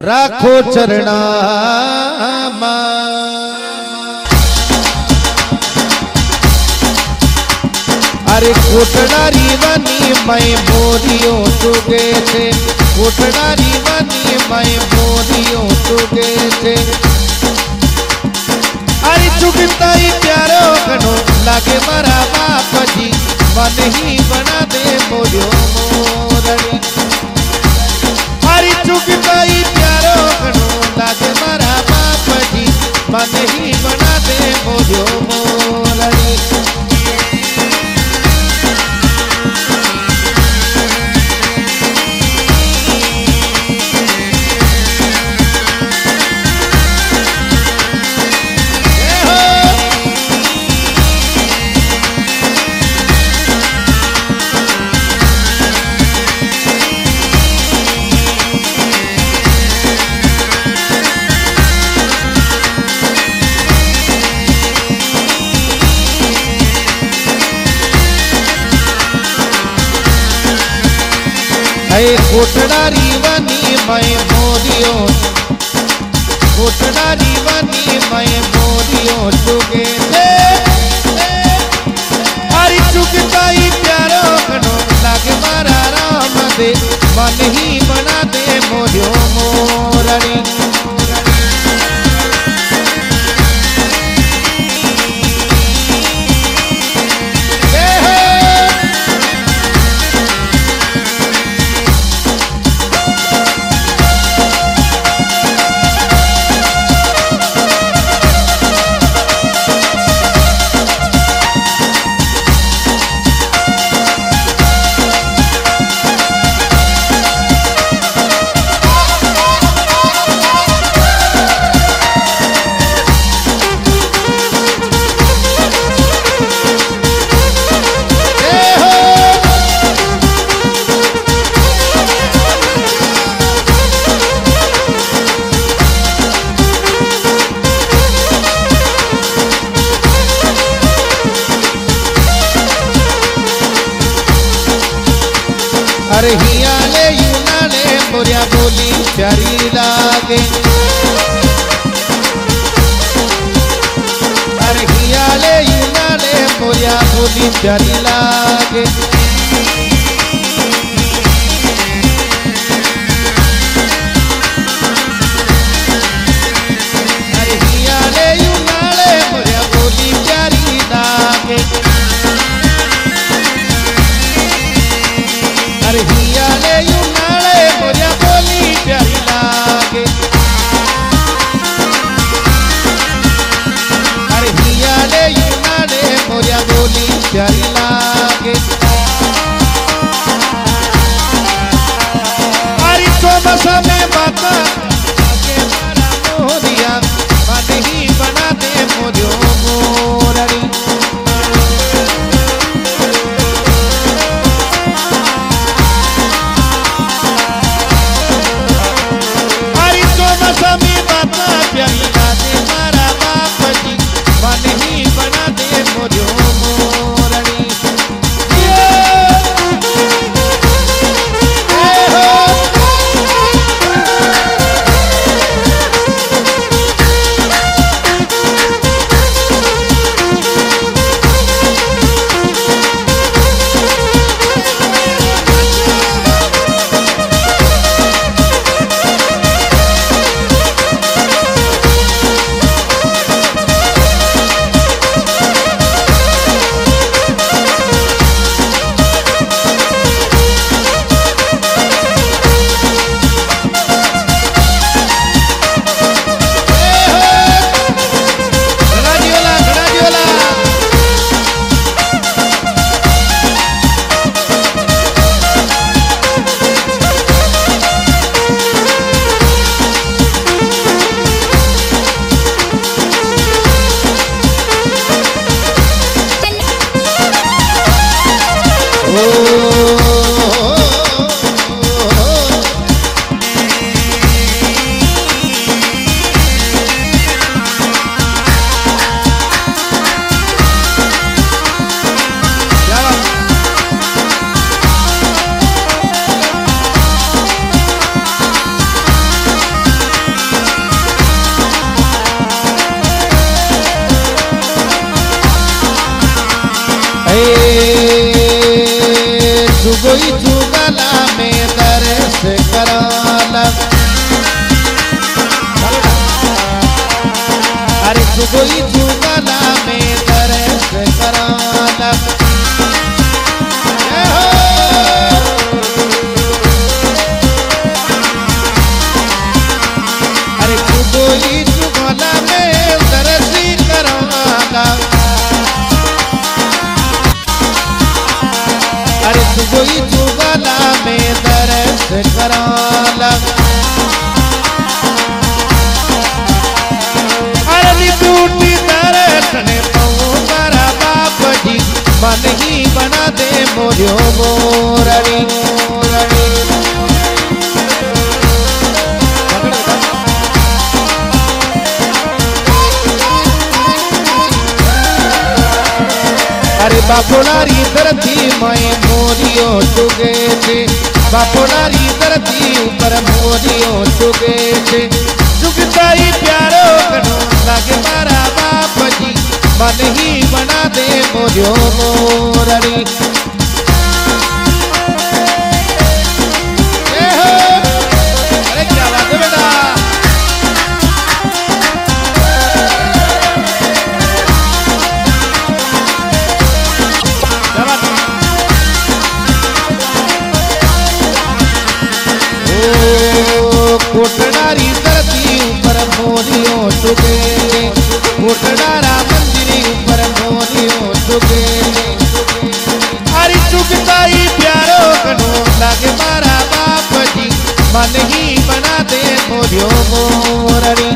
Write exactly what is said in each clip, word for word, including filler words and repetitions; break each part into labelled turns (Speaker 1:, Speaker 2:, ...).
Speaker 1: राखो चरणा अरे कोटनारी बनी मैं बोरियो चुगे थे कोटनारी बनी मैं बोरियो चुगे थे अरे चुगता ही प्यारो घणो लागे मारा बाप जी मन ही बना दे मोरियो मोरणी अरे चुगता ही प्यारो घणो लागे मारा बाप जी मन ही बना दे मोरियो मोरणी कोटनारी बनी मैं मोरियो कोटनारी बनी मैं मोरियो चुगे थे हरी चुगता ही प्यारो घणो लागे मारा राम दे मन ही बना दे मोरियो मोरणी अरे हियाले यूनाले मोरिया बोली प्यारी लागे अरे हियाले यूनाले मोरिया बोली प्यारी लागे अरे हियाले यूनाले मोरिया बोली प्यारी लागे अरे हियाले यूनाले मोरिया बोली प्यारी लागे अरे हियाले यूनाले मोरिया बोली प्यारी लागे अरे चौबसा में बाता आगे मारा मोरिया मन ही बना दे मोरियो मोरणी समी बाता प्यारी लागे मारा बाप जी मन ही बना दे मोरियो मोरणी जुगोई जुगला में दर्श कराला अरे जुगोई जुगला में दर्श कराला अरे जुगोई जुगला में दर्श कराला अरे जुगोई जुगला में दर्श कराला अरे टूटी दर्शन पाऊं मारा बाप जी मन ही बना दे मोरियो मोरनी मोरनी अरे बापोलारी धरती मैं मोरियो चुगे थे बापोलारी धरती ऊपर मोरियो चुगे थे चुगता ही प्यारो कनो लागे मारा बाप जी मन ही बना दे मोरियो मोरनी अरे क्या बात है बेटा कोटडारी धरती ऊपर मोरियो चुके कोटडारा मंदिरी ऊपर मोरियो चुके हरी चुगता ही प्यारो कनो लागे मारा बाप जी मन ही बना दे मोरियो मोरनी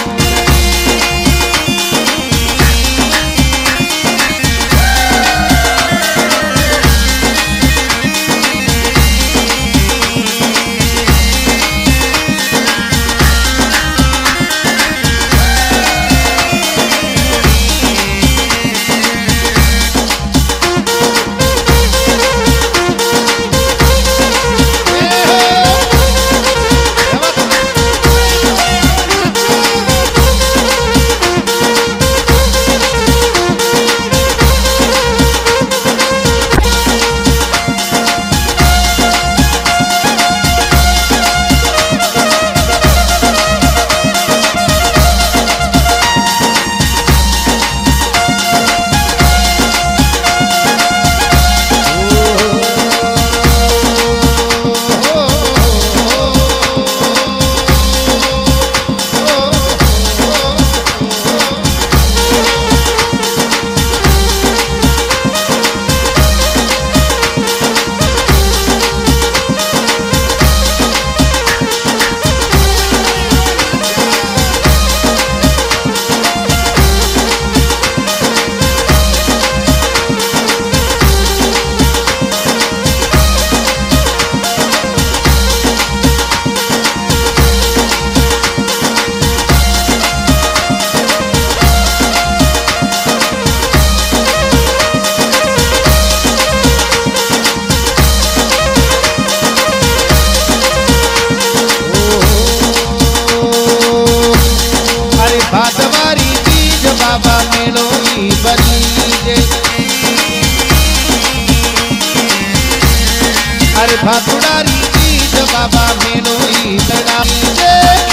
Speaker 1: अरे भातुडारी तीज बाबा मेनोई लगाई दे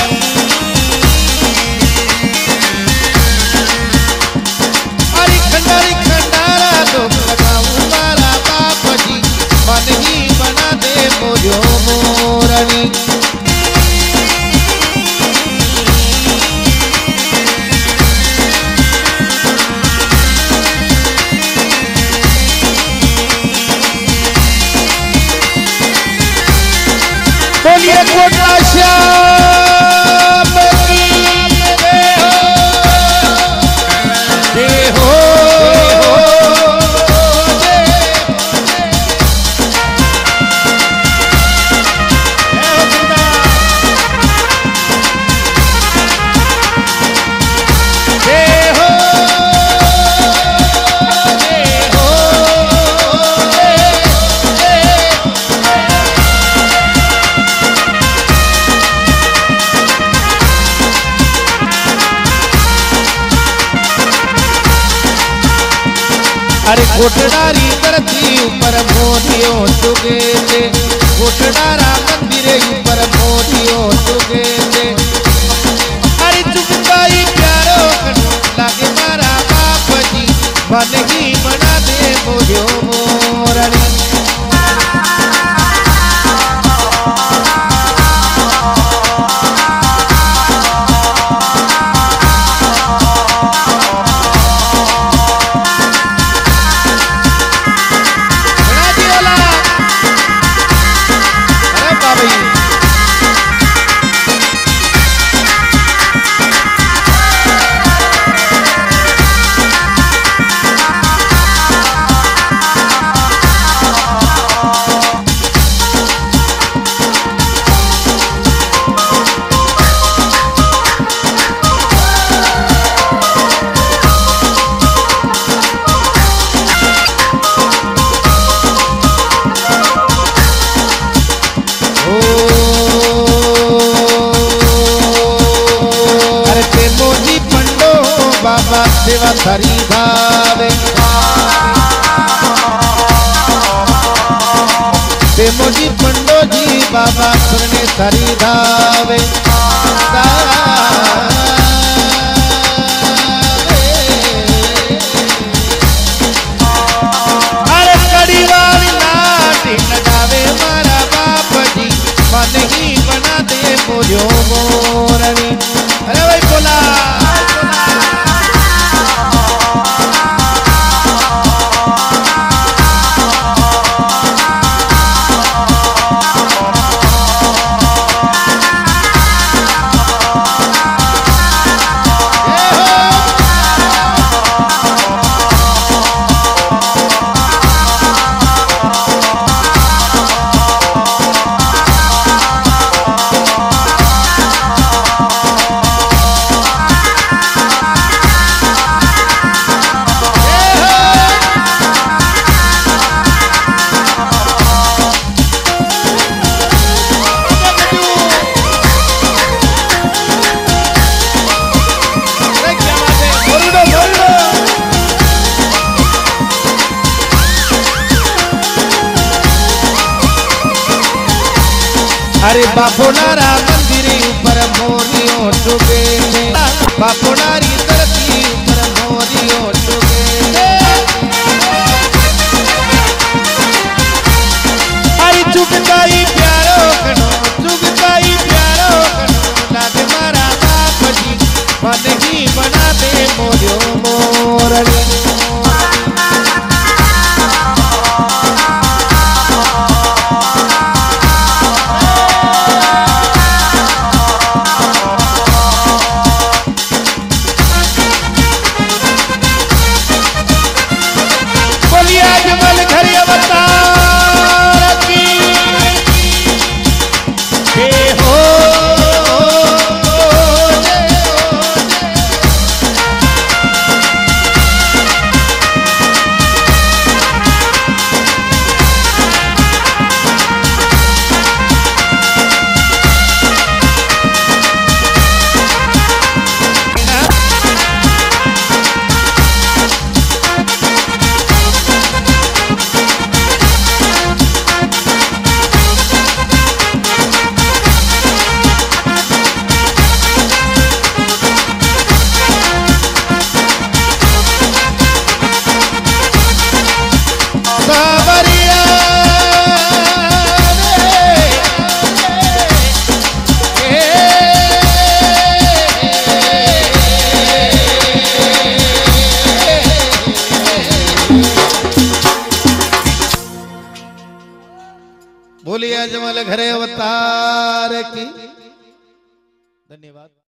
Speaker 1: अरे खंडारी खंडारा तो लगाऊं मारा बाप जी मन ही बना दे मोरियो मोरनी बोलिए कोटा श्याम की जय हो अरे कोटडारी धरती ऊपर मोदियो चुगे थे घोटनारा मंदिर ऊपर मोदियो चुगे थे अरे चुगताई प्यारो कनु लागे मारा बाप जी मन ही बना दे मोदियो मोरनी बाबा सेवा थारी धावे मोजी पंडो जी बाबा सुरने थारी धावे अरे कड़ी वाली लाठी लगावे मारा बाप जी मन ही बना दे मोजो मोरनी अरे भाई बोला अरे बापोनारा मंदिर ऊपर मोरियो चुगे थे बापोनारी धरती ऊपर मोरियो चुगे थे अरे चुगताई प्यारो कनो चुगताई प्यारो कनो लागे मारा बाप जी मन ही बना दे मोरियो मोरनी बोलिए अजमल घरे अवतार की। धन्यवाद।